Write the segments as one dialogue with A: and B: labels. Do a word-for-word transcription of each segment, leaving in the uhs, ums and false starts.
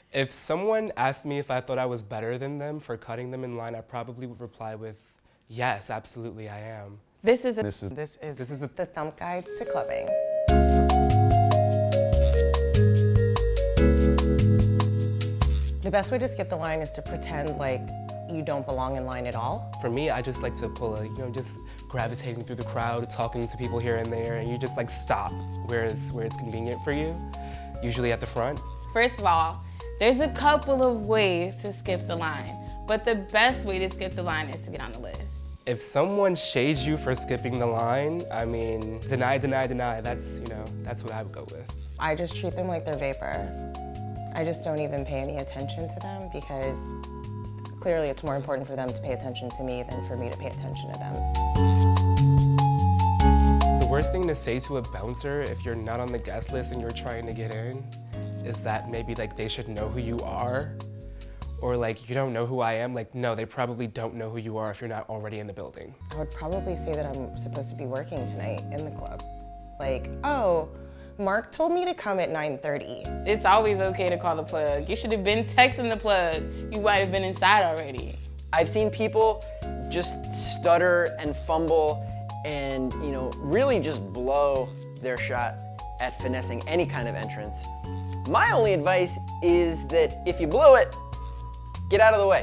A: If someone asked me if I thought I was better than them for cutting them in line, I probably would reply with, yes, absolutely I am.
B: This is a,
C: This is
B: this is
A: This is the,
B: the thumb guide to clubbing. The best way to skip the line is to pretend like you don't belong in line at all.
A: for me, I just like to pull a, you know, just gravitating through the crowd, talking to people here and there, and you just like stop where it's, where it's convenient for you, usually at the front.
D: First of all, there's a couple of ways to skip the line, but the best way to skip the line is to get on the list.
A: If someone shades you for skipping the line, I mean, deny, deny, deny, that's, you know, that's what I would go with.
B: I just treat them like they're vapor. I just don't even pay any attention to them because clearly it's more important for them to pay attention to me than for me to pay attention to them.
A: The worst thing to say to a bouncer if you're not on the guest list and you're trying to get in is that maybe like they should know who you are, or like you don't know who I am. Like, no, they probably don't know who you are if you're not already in the building.
B: I would probably say that I'm supposed to be working tonight in the club. Like, oh, Mark told me to come at nine thirty.
D: It's always okay to call the plug. You should have been texting the plug. You might have been inside already.
E: I've seen people just stutter and fumble and, you know, really just blow their shot at finessing any kind of entrance. My only advice is that if you blow it, get out of the way.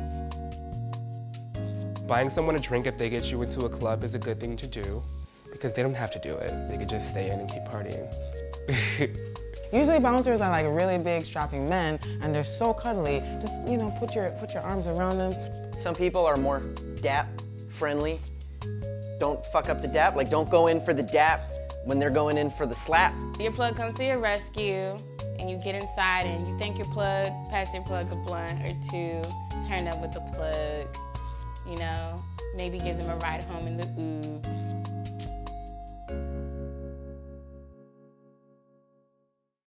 A: Buying someone a drink if they get you into a club is a good thing to do because they don't have to do it. They could just stay in and keep partying.
F: Usually bouncers are like really big strapping men and they're so cuddly. Just, you know, put your, put your arms around them.
E: Some people are more dap friendly. Don't fuck up the dap. Like, don't go in for the dap when they're going in for the slap.
D: Your plug comes to your rescue and you get inside and you thank your plug, pass your plug a blunt or two, turn up with the plug, you know, maybe give them a ride home in the oobs.